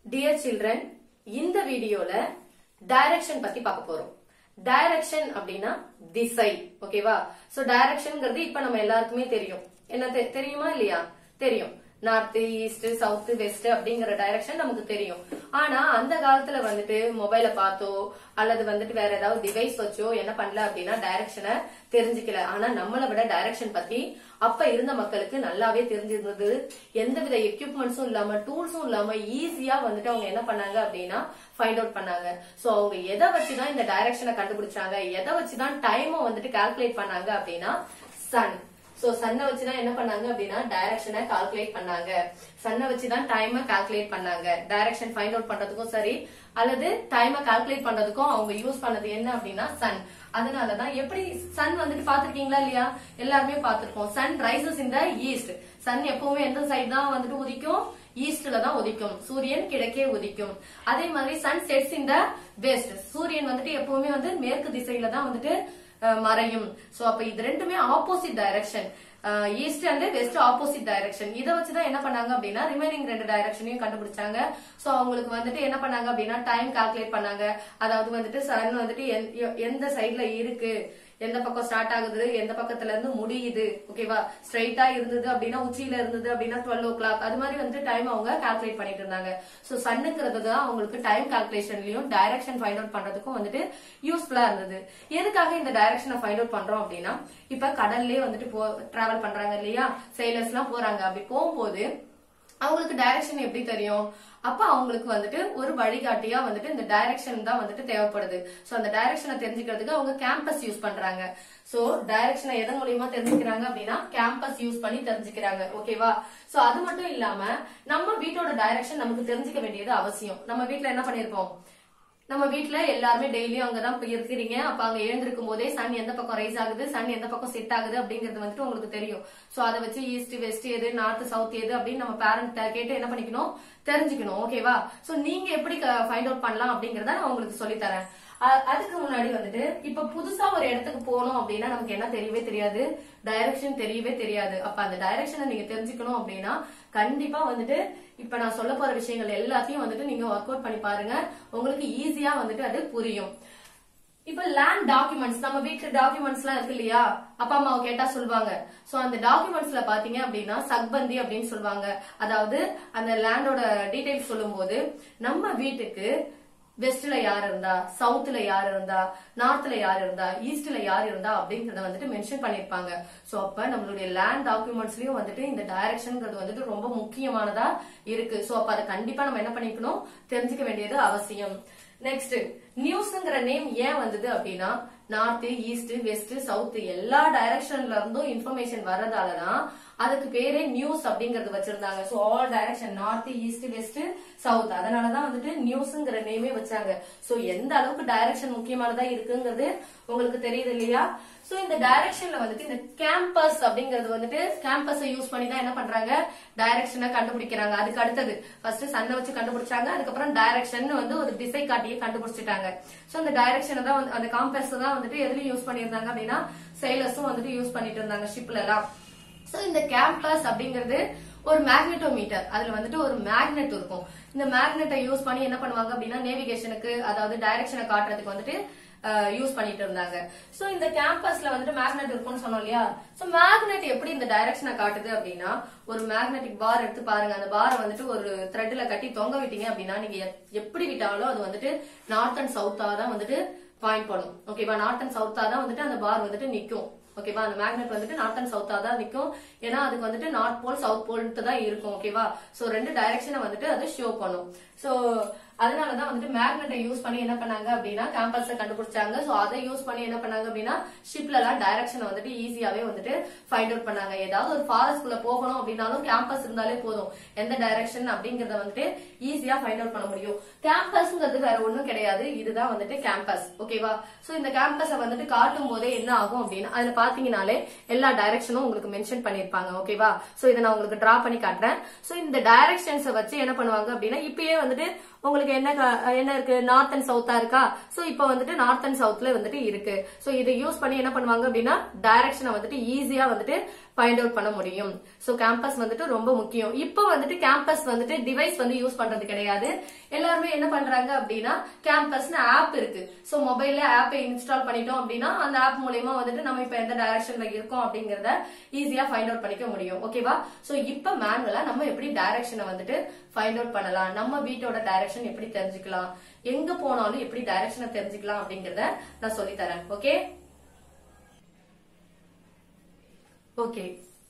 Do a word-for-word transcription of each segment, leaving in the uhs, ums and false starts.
Dear children, இந்த வீடியோல direction பத்தி பார்க்க போறோம். டைரக்ஷன் அப்படினா திசை, ஓகேவா? சோ டைரக்ஷன்ங்கிறது இப்ப நம்ம எல்லாருக்குமே தெரியும். என்ன தெரியுமா இல்லையா? தெரியும். நார்த், ஈஸ்ட், சவுத், வெஸ்ட் அப்படிங்கிற டைரக்ஷன் நமக்கு தெரியும். ஆனா அந்த காலத்துல வந்துட்டு மொபைல பார்த்தோ அல்லது வந்துட்டு வேற ஏதாவது டிவைஸ் வச்சோ என்ன பண்ணல அப்படின்னா டைரக்ஷனை தெரிஞ்சுக்கல. ஆனா நம்மளை விட டைரக்ஷன் பத்தி அப்ப இருந்த மக்களுக்கு நல்லாவே தெரிஞ்சிருந்தது. எந்தவித எக்யூப்மெண்ட்ஸும் இல்லாம டூல்ஸும் இல்லாம ஈஸியா வந்துட்டு அவங்க என்ன பண்ணாங்க அப்படின்னா ஃபைண்ட் அவுட் பண்ணாங்க. சோ அவங்க எதை வச்சுதான் இந்த டைரக்ஷனை கண்டுபிடிச்சாங்க, எதை வச்சுதான் டைமை வந்துட்டு கால்குலேட் பண்ணாங்க அப்படின்னா சன். சோ சன்னை வச்சுதான் என்ன பண்ணாங்க அப்படின்னா டைரக்ஷனை கால்குலேட் பண்ணாங்க. சன்னை வச்சுதான் டைமை கால்குலேட் பண்ணாங்க. டைரக்ஷன் ஃபைண்ட் அவுட் பண்றதுக்கும் சரி அல்லது டைமை கால்குலேட் பண்றதுக்கும் அவங்க யூஸ் பண்ணது என்ன அப்படின்னா சன். அதனாலதான் எப்படி சன் வந்துட்டு பாத்திருக்கீங்களா இல்லையா? எல்லாருமே பாத்திருக்கோம். Sun rises in the east. Sun எப்பவுமே எந்த சைடு தான் வந்துட்டு உதிக்கும்? ஈஸ்ட்ல தான் உதிக்கும். சூரியன் கிழக்கே உதிக்கும். அதே மாதிரி sun sets in the west. சூரியன் வந்துட்டு எப்பவுமே வந்து மேற்கு திசையில தான் வந்துட்டு மறையும். சோ அப்ப இது ரெண்டுமே opposite direction. East and west opposite direction. இதை வச்சுதான் என்ன பண்ணாங்க அப்படின்னா ரிமைனிங் ரெண்டு டைரக்ஷனையும் கண்டுபிடிச்சாங்க. சோ அவங்களுக்கு வந்துட்டு என்ன பண்ணாங்க அப்படின்னா டைம் கால்குலேட் பண்ணாங்க. அதாவது வந்துட்டு சன் வந்துட்டு எந்த சைட்ல இருக்கு, எந்த பக்கம் ஸ்டார்ட் ஆகுது, எந்த பக்கத்துல இருந்து முடியுது, ஓகேவா? ஸ்ட்ரைட்டா இருந்தது அப்படின்னா உச்சியில இருந்தது அப்படின்னா டுவெல் ஓ கிளாக் அது மாதிரி வந்துட்டு டைம் அவங்க கால்குலேட் பண்ணிட்டு இருந்தாங்க. சோ சன்னுங்கிறது தான் அவங்களுக்கு டைம் கால்குலேஷன்லயும் டைரக்ஷன் ஃபைண்ட் அவுட் பண்றதுக்கும் வந்துட்டு யூஸ்ஃபுல்லா இருந்தது. எதுக்காக இந்த டைரக்ஷனை ஃபைண்ட் அவுட் பண்றோம் அப்படின்னா இப்ப கடல்லே வந்துட்டு போ டிராவல் பண்றாங்க இல்லையா, செயலர்ஸ் எல்லாம் போறாங்க. அப்படி போகும்போது அவங்களுக்கு டைரக்ஷன் எப்படி தெரியும்? அப்ப அவங்களுக்கு வந்துட்டு ஒரு வழிகாட்டியா வந்துட்டு இந்த டைரக்ஷன் தான் வந்துட்டு தேவைப்படுது. சோ அந்த டைரக்ஷனை தெரிஞ்சுக்கிறதுக்கு அவங்க கேம்பஸ் யூஸ் பண்றாங்க. சோ டைரக்ஷனை எதன் மூலியமா தெரிஞ்சுக்கிறாங்க அப்படின்னா கேம்பஸ் யூஸ் பண்ணி தெரிஞ்சுக்கிறாங்க, ஓகேவா? சோ அது மட்டும் இல்லாம நம்ம வீட்டோட டைரக்ஷன் நமக்கு தெரிஞ்சுக்க வேண்டியது அவசியம். நம்ம வீட்டுல என்ன பண்ணிருப்போம்? நம்ம வீட்டுல எல்லாருமே டெய்லியும் அங்கதான் இருக்கிறீங்க. அப்ப அங்க எழுந்திருக்கும் போதே சன் எந்த பக்கம் ரைஸ் ஆகுது, சன் எந்த பக்கம் செட் ஆகுது அப்படிங்கிறது வந்துட்டு உங்களுக்கு தெரியும். சோ அதை வச்சு ஈஸ்ட் வெஸ்ட் எது, நார்த் சவுத் எது அப்படின்னு நம்ம பேரண்ட் கேட்டு என்ன பண்ணிக்கணும், தெரிஞ்சுக்கணும், ஓகேவா? சோ நீங்க எப்படி ஃபைண்ட் அவுட் பண்ணலாம் அப்படிங்கறத நான் உங்களுக்கு சொல்லி தரேன். அதுக்கு முன்னாடி வந்துட்டு இப்ப புதுசா ஒரு இடத்துக்கு போனோம் அப்படின்னா நமக்கு என்ன தெரியவே தெரியாது, டைரக்ஷன் தெரியவே தெரியாது. அப்ப அந்த டைரக்ஷனை நீங்க தெரிஞ்சுக்கணும் அப்படின்னா கண்டிப்பா வந்துட்டு இப்ப நான் சொல்ல போற விஷயங்கள் எல்லாத்தையும் வந்துட்டு நீங்க ஒர்க் அவுட் பண்ணி பாருங்க. உங்களுக்கு ஈஸியா வந்துட்டு அது புரியும். இப்ப லேண்ட் டாக்குமெண்ட்ஸ், நம்ம வீட்டு டாக்குமெண்ட்ஸ் எல்லாம் இருக்கு இல்லையா, அப்பா அம்மாவை கேட்டா சொல்லுவாங்க. சோ அந்த டாக்குமெண்ட்ஸ்ல பாத்தீங்க அப்படின்னா சக்பந்தி அப்படின்னு சொல்லுவாங்க. அதாவது அந்த லேண்டோட டீடைல்ஸ் சொல்லும் போது நம்ம வீட்டுக்கு வெஸ்ட்ல யார் இருந்தா, சவுத்ல யார் இருந்தா, நார்த்ல யார் இருந்தா, ஈஸ்ட்ல யார் இருந்தா அப்படிங்கறத வந்துட்டு மென்ஷன் பண்ணிருப்பாங்க. சோ அப்ப நம்மளுடைய லேண்ட் டாக்குமெண்ட்ஸ்லயும் வந்துட்டு இந்த டைரக்ஷன்ங்கிறது வந்துட்டு ரொம்ப முக்கியமானதா இருக்கு. சோ அப்ப அதை கண்டிப்பா நம்ம என்ன பண்ணிக்கணும், தெரிஞ்சுக்க வேண்டியது அவசியம். நெக்ஸ்ட், நியூஸ்ங்கிற நேம் ஏன் வந்தது அப்படின்னா நார்த், ஈஸ்ட், வெஸ்ட், சவுத் எல்லா டைரக்ஷன்ல இருந்தும் இன்ஃபர்மேஷன் வர்றதாலதான் அதுக்கு பேரே நியூஸ் அப்படிங்கறது வச்சிருந்தாங்க. So all direction north, east, west, south, அதனாலதான் வந்துட்டு நியூஸ்ங்கிற நேமே வச்சாங்க. சோ எந்த அளவுக்கு டைரக்ஷன் முக்கியமானதா இருக்குங்கிறது உங்களுக்கு தெரியுது இல்லையா? சோ இந்த டைரக்ஷன்ல வந்துட்டு இந்த கேம்பஸ் அப்படிங்கறது வந்துட்டு கேம்பஸை யூஸ் பண்ணி தான் என்ன பண்றாங்க, டைரக்ஷனை கண்டுபிடிக்கிறாங்க. அதுக்கு அடுத்தது ஃபர்ஸ்ட் சன்னை வச்சு கண்டுபிடிச்சாங்க. அதுக்கப்புறம் டைரக்ஷன் வந்து ஒரு திசை காட்டியை கண்டுபிடிச்சிட்டாங்க. சோ அந்த டைரக்ஷனை தான் அந்த காம்பஸ் தான் வந்துட்டு எதுலயும் யூஸ் பண்ணிருந்தாங்க அப்படின்னா செயலர்ஸும் வந்துட்டு யூஸ் பண்ணிட்டு இருந்தாங்க ஷிப்ல எல்லாம். சோ இந்த கேம்பஸ் அப்படிங்கிறது ஒரு மேக்னெட்டோமீட்டர். அதுல வந்துட்டு ஒரு மேக்னெட் இருக்கும். இந்த மேக்னெட்டை யூஸ் பண்ணி என்ன பண்ணுவாங்க அப்படின்னா நேவிகேஷனுக்கு, அதாவது டைரக்ஷனை காட்டுறதுக்கு வந்துட்டு யூஸ் பண்ணிட்டு இருந்தாங்க. சோ இந்த கேம்பஸ்ல வந்துட்டு மேக்னெட் இருக்கும்னு சொன்னோம் இல்லையா? சோ மேக்னெட் எப்படி இந்த டைரக்ஷனை காட்டுது அப்படின்னா ஒரு மேக்னெட்டிக் பார் எடுத்து பாருங்க. அந்த பாரை வந்துட்டு ஒரு த்ரெட்ல கட்டி தொங்க விட்டீங்க அப்படின்னா நீங்க எப்படி விட்டாலும் அது வந்துட்டு நார்த் அண்ட் சவுத்தா தான் வந்துட்டு பாயிண்ட் பண்ணும், ஓகேவா? நார்த் அண்ட் சவுத்தா தான் வந்துட்டு அந்த பார் வந்துட்டு நிக்கும், ஓகேவா? அந்த மேக்னெட் வந்துட்டு நார்த் அண்ட் சவுத்தா தான் நிக்கும். ஏன்னா அதுக்கு வந்துட்டு நார்த் போல் சவுத் போல்ட்டு தான் இருக்கும், ஓகேவா? சோ ரெண்டு டைரக்ஷனை வந்துட்டு அது ஷோ பண்ணும். சோ அதனாலதான் வந்துட்டு மேக்னெட்டை யூஸ் பண்ணி என்ன பண்ணாங்க அப்படின்னா கேம்பஸை கண்டுபிடிச்சாங்க. சோ அதை யூஸ் பண்ணி என்ன பண்ணாங்க அப்படின்னா ஷிப்ல எல்லாம் டைரக்ஷனை வந்துட்டு ஈஸியாவே வந்துட்டு ஃபைண்ட் அவுட் பண்ணாங்க. ஏதாவது ஒரு ஃபாரஸ்ட் குள்ள போகணும் அப்படின்னாலும் கேம்பஸ் இருந்தாலே போதும், எந்த டைரக்ஷன் அப்படிங்கறத வந்துட்டு ஈஸியா ஃபைண்ட் அவுட் பண்ண முடியும். கேம்பஸ்ங்கிறது வேற ஒண்ணும் கிடையாது, இதுதான் வந்துட்டு கேம்பஸ், ஓகேவா? சோ இந்த கேம்பஸை வந்துட்டு காட்டும் போதே என்ன ஆகும் அப்படின்னா அதுல பாத்தீங்கன்னாலே எல்லா டைரக்ஷனும் உங்களுக்கு மென்ஷன் பண்ணிருப்பாங்க, ஓகேவா? சோ இதை நான் உங்களுக்கு டிரா பண்ணி காட்டுறேன். சோ இந்த டைரக்ஷன்ஸை வச்சு என்ன பண்ணுவாங்க அப்படின்னா இப்பயே வந்துட்டு உங்களுக்கு என்ன என்ன இருக்கு, நார்த் அண்ட் சவுத்தா இருக்கா? சோ இப்ப வந்துட்டு நார்த் அண்ட் சவுத்ல வந்துட்டு இருக்கு. சோ இதை யூஸ் பண்ணி என்ன பண்ணுவாங்க அப்படின்னா டைரக்ஷனை வந்துட்டு ஈஸியா வந்துட்டு ஃபைண்ட் அவுட் பண்ண முடியும். சோ கேம்பஸ் வந்துட்டு ரொம்ப முக்கியம். இப்போ வந்துட்டு கேம்பஸ் வந்துட்டு டிவைஸ் வந்து யூஸ் பண்றது கிடையாது. எல்லாருமே என்ன பண்றாங்க அப்படின்னா கேம்பஸ்னு ஆப் இருக்கு. சோ மொபைல்ல ஆப்பை இன்ஸ்டால் பண்ணிட்டோம் அப்படின்னா அந்த ஆப் மூலமா வந்துட்டு நம்ம இப்ப எந்த டைரக்ஷன்ல இருக்கோம் அப்படிங்கறத ஈஸியா ஃபைண்ட் அவுட் பண்ணிக்க முடியும். ஓகேவா? சோ இப்ப மேனுவலா நம்ம எப்படி டைரக்ஷனை வந்துட்டு ஃபைண்ட் அவுட் பண்ணலாம், நம்ம வீட்டோட டைரக்ஷன் எப்படி தெரிஞ்சுக்கலாம், எங்க போனாலும் எப்படி டைரக்ஷனை தெரிஞ்சுக்கலாம் அப்படிங்கறத நான் சொல்லி தரேன். ஓகே ஓகே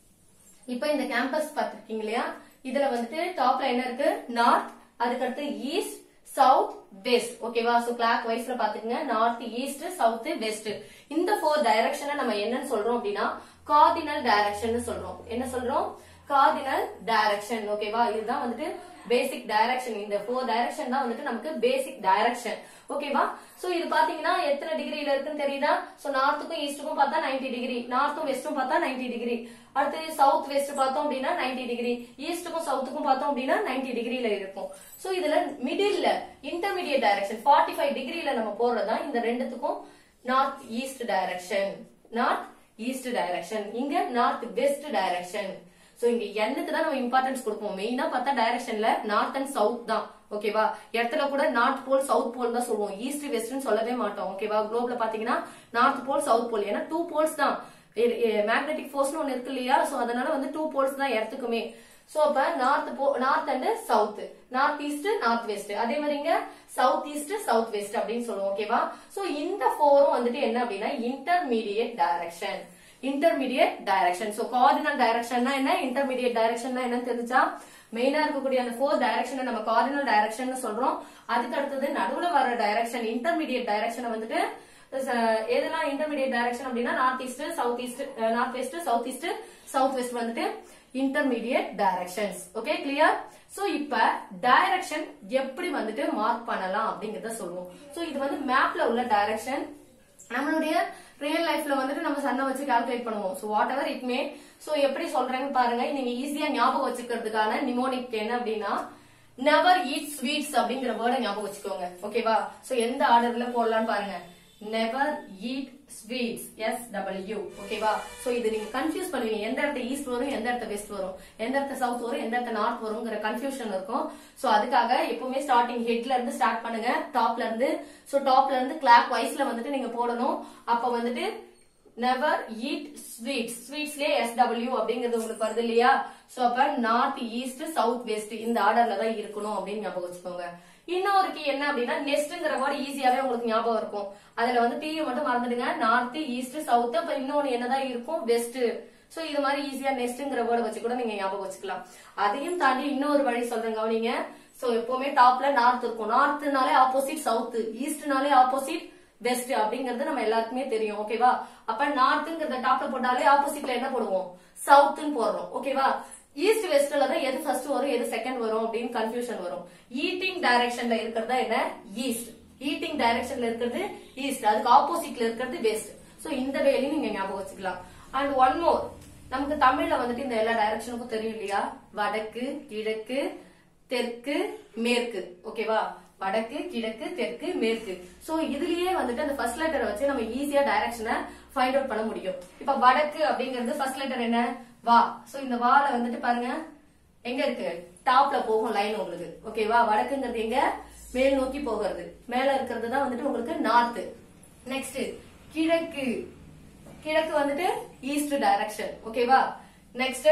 இப்ப இந்த கேம்பஸ் பாத்துருக்கீங்க இல்லையா? இதுல வந்துட்டு டாப்ல என்ன இருக்கு? நார்த், அதுக்கடுத்து ஈஸ்ட், சவுத், வெஸ்ட். ஓகேவா? சோ கிளாக் வைஸ்ல பாத்துக்கங்க. North, east, south, west. இந்த ஃபோர் டைரக்ஷனை நம்ம என்னன்னு சொல்றோம் அப்படின்னா கார்டினல் டைரக்ஷன் சொல்றோம். என்ன சொல்றோம்? Cardinal direction. ஓகேவா? இதுதான் வந்துட்டு பேசிக் டைரக்ஷன். இந்த ஃபோர் டைரக்ஷன் தான் வந்துட்டு நமக்கு பேசிக் டைரக்ஷன். ஓகேவா? சோ இது பாத்தீங்கன்னா எத்தனை டிகிரில இருக்குன்னு தெரியுதா? சோ நார்த்துக்கும் ஈஸ்டுக்கும் பார்த்தா நைன்டி டிகிரி, நார்த்தும் வெஸ்டும் பார்த்தா நைன்டி டிகிரி. அடுத்து சவுத் வெஸ்ட் பார்த்தோம் அப்படின்னா நைன்டி டிகிரி, ஈஸ்டுக்கும் சவுத்துக்கும் பார்த்தோம் அப்படின்னா நைன்டி டிகிரில இருக்கும். சோ இதுல மிடில்ல இன்டர்மீடியட் டைரக்ஷன் ஃபார்ட்டி ஃபைவ் டிகிரில நம்ம போடுறதா இந்த ரெண்டுத்துக்கும் north east direction, north east direction. இங்க நார்த் வெஸ்ட் டைரக்ஷன். சோ இங்க எண்ணுக்கு தான் நம்ம இம்பார்ட்டன்ஸ் கொடுப்போம். மெயினா பார்த்தா டைரக்ஷன்ல நார்த் அண்ட் சவுத் தான். ஓகேவா? இடத்துல கூட நார்த் போல் சவுத் போல் தான் சொல்லுவோம், ஈஸ்ட் வெஸ்ட்னு சொல்லவே மாட்டோம். ஓகேவா? குளோப்ல பாத்தீங்கன்னா நார்த் போல் சவுத் போல், ஏன்னா டூ போல்ஸ் தான். மேக்னெட்டிக் ஃபோர்ஸ்னு ஒன்னு இருக்கு இல்லையா? சோ அதனால வந்து டூ போல்ஸ் தான் இடத்துக்குமே. சோ அப்ப north north and south, north east north west, அதே மாதிரி இங்க சவுத் ஈஸ்ட் சவுத் வெஸ்ட் அப்படின்னு சொல்லுவோம். ஓகேவா? சோ இந்த ஃபோரும் வந்துட்டு என்ன அப்படின்னா intermediate direction. Intermediate direction. So cardinal டைரக்ஷன்னா என்ன, இன்டர்மீடியட் டைரக்ஷன்னா என்னன்னு தெரிஞ்சா மெயினா இருக்கக்கூடிய அந்த ஃபோர் டைரக்ஷனை நம்ம கார்டினல் டைரக்ஷன் சொல்றோம். அதுக்கு அடுத்தது நடுவுல வர டைரக்ஷன் இன்டர்மீடியட் டைரக்ஷனை வந்துட்டு எதெல்லாம் இன்டர்மீடியட் டைரக்ஷன் அப்படின்னா north east south east, north west south east south west வந்துட்டு intermediate directions. Okay clear? So இப்ப டைரக்ஷன் எப்படி வந்துட்டு மார்க் பண்ணலாம் அப்படிங்கறத சொல்லுவோம். சோ இது வந்து மேப்ல உள்ள டைரக்ஷன். நம்மளுடைய ரியல் லைஃப்ல வந்துட்டு நம்ம சன்னை வச்சு கால்குலேட் பண்ணுவோம். So whatever it may. So எப்படி சொல்றேன்னு பாருங்க. நீங்க ஈஸியா ஞாபகம் வச்சுக்கிறதுக்கான நிமோனிக் என்ன அப்படின்னா நெவர் ஈட் ஸ்வீட்ஸ் அப்படிங்கிற வேர்டை ஞாபகம் வச்சுக்கோங்க. ஓகேவா? சோ எந்த ஆர்டர்ல போடலாம்னு பாருங்க. Never eat sweets, S W. ஓகேவா? சோ இது நீங்க கன்ஃபியூஸ் பண்ணுவீங்க, எந்த இடத்த ஈஸ்ட் வரும், எந்த இடத்த வெஸ்ட் வரும், எந்த இடத்த சவுத் வரும், எந்த இடத்த நார்த் வரும்ங்கிற கன்ஃபியூஷன் இருக்கும். சோ அதுக்காக எப்பவுமே ஸ்டார்டிங் ஹெட்ல இருந்து ஸ்டார்ட் பண்ணுங்க, டாப்ல இருந்து. சோ டாப்ல இருந்து கிளாக் வைஸ்ல வந்துட்டு நீங்க போடணும். அப்ப வந்துட்டு நெவர் ஈட் ஸ்வீட்ஸ், ஸ்வீட்ஸ்லயே எஸ் டபிள்யூ அப்படிங்கிறது உங்களுக்கு வருது இல்லையா? சோ அப்ப நார்த் ஈஸ்ட் சவுத் வெஸ்ட் இந்த ஆர்டர்ல தான் இருக்கணும் அப்படின்னு ஞாபகம் வச்சுக்கோங்க. இன்னொரு கீ என்ன அப்படின்னா நெஸ்ட்ங்கிற வேர்டு ஈஸியாவே உங்களுக்கு ஞாபகம் இருக்கும். அதுல வந்து டீ மட்டும் மறந்துடுங்க. நார்த் ஈஸ்ட் சவுத், அப்ப இன்னொன்னு என்னதான் இருக்கும் வெஸ்ட். சோ இது மாதிரி ஈஸியா நெஸ்ட்ங்கிற வேர்டு வச்சு கூட நீங்க ஞாபகம் வச்சுக்கலாம். அதையும் தாண்டி இன்னொரு வழி சொல்றேன் கவனிங்க. சோ எப்பவுமே டாப்ல நார்த் இருக்கும், நார்த்னாலே ஆப்போசிட் சவுத், ஈஸ்ட்னாலே ஆப்போசிட் வெஸ்ட் அப்படிங்கறது நம்ம எல்லாருக்குமே தெரியும். ஓகேவா? அப்ப நார்த்ங்கிறத டாப்ல போட்டாலே ஆப்போசிட்ல என்ன போடுவோம்? சவுத்னு போடுறோம். ஓகேவா? ஈஸ்ட் வெஸ்ட்ல தான் எது ஃபர்ஸ்ட் வரும் எது செகண்ட் வரும் அப்படின்னு கன்ஃபியூஷன் வரும். ஈட்டிங் டைரக்ஷன்ல இருக்கிறதா என்ன? ஈஸ்ட். ஈட்டிங் டைரக்ஷன்ல இருக்கிறது ஈஸ்ட், அதுக்கு ஆப்போசிட்ல இருக்கிறது வெஸ்ட். சோ இந்த வேலையும் நீங்க ஞாபகம் வச்சுக்கலாம். அண்ட் ஒன் மோர், நமக்கு தமிழ்ல வந்துட்டு இந்த எல்லா டைரக்ஷனுக்கும் தெரியும் இல்லையா? வடக்கு, கிழக்கு, தெற்கு, மேற்கு. ஓகேவா? வடக்கு, கிழக்கு, தெற்கு, மேற்கு. சோ இதுலயே வந்துட்டு அந்த ஃபர்ஸ்ட் லெட்டரை வச்சு நம்ம ஈஸியா டைரக்ஷனை ஃபைண்ட் அவுட் பண்ண முடியும். இப்ப வடக்கு அப்படிங்கிறது ஃபர்ஸ்ட் லெட்டர் என்ன? வா. சோ இந்த வால வந்துட்டு பாருங்க எங்க இருக்கு? டாப்ல போகும் லைன் உங்களுக்கு. ஓகேவா? வடக்குங்கிறது எங்க? மேல் நோக்கி போகிறது. மேல இருக்கிறது தான் வந்துட்டு உங்களுக்கு நார்த். நெக்ஸ்ட் கிழக்கு, கிழக்கு வந்துட்டு ஈஸ்ட் டைரக்ஷன். ஓகேவா? நெக்ஸ்ட்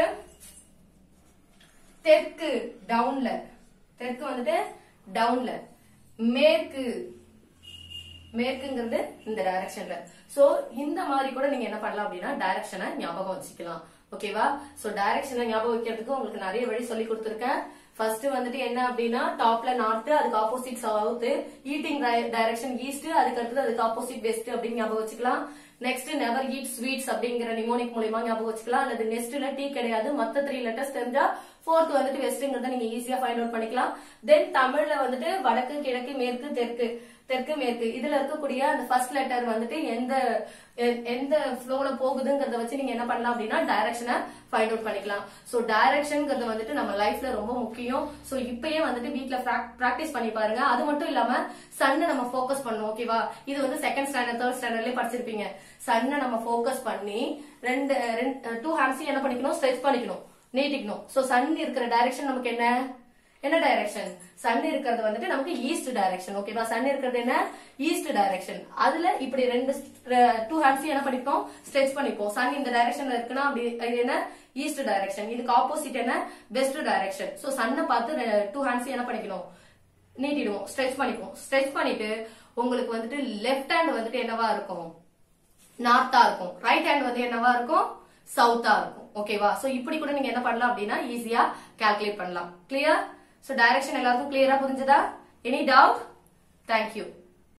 தெற்கு, டவுன்ல. தெற்கு வந்துட்டு டவுன்ல. மேற்கு, மேற்குங்கிறது இந்த டைரக்ஷன்ல. சோ இந்த மாதிரி கூட நீங்க என்ன பண்ணலாம் அப்படின்னா டைரக்ஷனை ஞாபகம் வச்சுக்கலாம். ஓகேவா? சோ டைரக்ஷனை ஞாபகம் வைக்கிறதுக்கு உங்களுக்கு நிறைய வழி சொல்லி கொடுத்திருக்கேன். ஃபர்ஸ்ட் வந்துட்டு என்ன அப்படின்னா டாப்ல நார்த், அதுக்கு opposite south, eating direction east, அதுக்கு அடுத்தது அதுக்கு ஆப்போசிட் வெஸ்ட் அப்படின்னு ஞாபகம் வச்சுக்கலாம். நெக்ஸ்ட் நெவர் ஈட் ஸ்வீட்ஸ் அப்படிங்கிற நிமோனிக் மூலமா ஞாபகம் வச்சுக்கலாம். அல்லது நெக்ஸ்ட்ல டீ கிடையாது, மத்த த்ரீ லெட்டர்ஸ் தெரிஞ்சா ஃபோர்த் வந்துட்டு வெஸ்ட்ங்கிறத நீங்க ஈஸியா ஃபைண்ட் அவுட் பண்ணிக்கலாம். தென் தமிழ்ல வந்துட்டு வடக்கு, கிழக்கு, மேற்கு, தெற்கு, தெற்கு, மேற்கு இதுல இருக்கக்கூடிய அந்த ஃபர்ஸ்ட் லெட்டர் வந்துட்டு எந்த எந்த ஃப்ளோல போகுதுங்கிறத வச்சு நீங்க என்ன பண்ணலாம் அப்படின்னா டைரக்ஷனை ஃபைண்ட் அவுட் பண்ணிக்கலாம். சோ டைரக்ஷன்ங்கிறது வந்துட்டு நம்ம லைஃப்ல ரொம்ப முக்கியம். சோ இப்பயே வந்துட்டு வீட்ல பிராக்டிஸ் பண்ணி பாருங்க. அது மட்டும் இல்லாம சன்னை நம்ம ஃபோக்கஸ் பண்ணணும். ஓகேவா? இது வந்து செகண்ட் ஸ்டாண்டர்ட் தேர்ட் ஸ்டாண்டர்ட்லயே படிச்சிருப்பீங்க. சன்னை நம்ம ஃபோக்கஸ் பண்ணி ரெண்டு டூ ஹேண்ட்ஸையும் என்ன பண்ணிக்கணும், ஸ்ட்ரெச் பண்ணிக்கணும், நீட்டிக்கணும். சோ சன் இருக்கிற டைரக்ஷன் நமக்கு என்ன என்ன டைரக்ஷன்? சன் இருக்கிறது வந்துட்டு நமக்கு ஈஸ்ட் டைரக்ஷன். ஓகேவா? சன் இருக்கிறது என்ன, ஈஸ்ட் டைரக்ஷன். அதுல இப்படி ரெண்டு டூ ஹேண்ட்ஸ் என்ன பண்ணிப்போம், ஸ்ட்ரெச் பண்ணிப்போம். சன் இந்த டைரக்ஷன்ல இருக்குன்னா அப்படி இது என்ன, ஈஸ்ட் டைரக்ஷன். இதுக்கு ஆப்போசிட் என்ன, வெஸ்ட் டைரக்ஷன். சோ சன்னை பார்த்து டூ ஹேண்ட்ஸ் என்ன பண்ணிக்கணும், நீட்டிடுவோம், ஸ்ட்ரெச் பண்ணிப்போம். ஸ்ட்ரெச் பண்ணிட்டு உங்களுக்கு வந்துட்டு லெஃப்ட் ஹேண்ட் வந்துட்டு என்னவா இருக்கும், நார்த்தா இருக்கும். ரைட் ஹேண்ட் வந்து என்னவா இருக்கும், சவுத்தா இருக்கும். ஓகேவா? சோ இப்படி கூட நீங்க என்ன பண்ணலாம் அப்படின்னா ஈஸியா கால்குலேட் பண்ணலாம். கிளியர்? சோ டைரக்ஷன் எல்லாருக்கும் கிளியரா புரிஞ்சதா? Any doubt? தேங்க்யூ.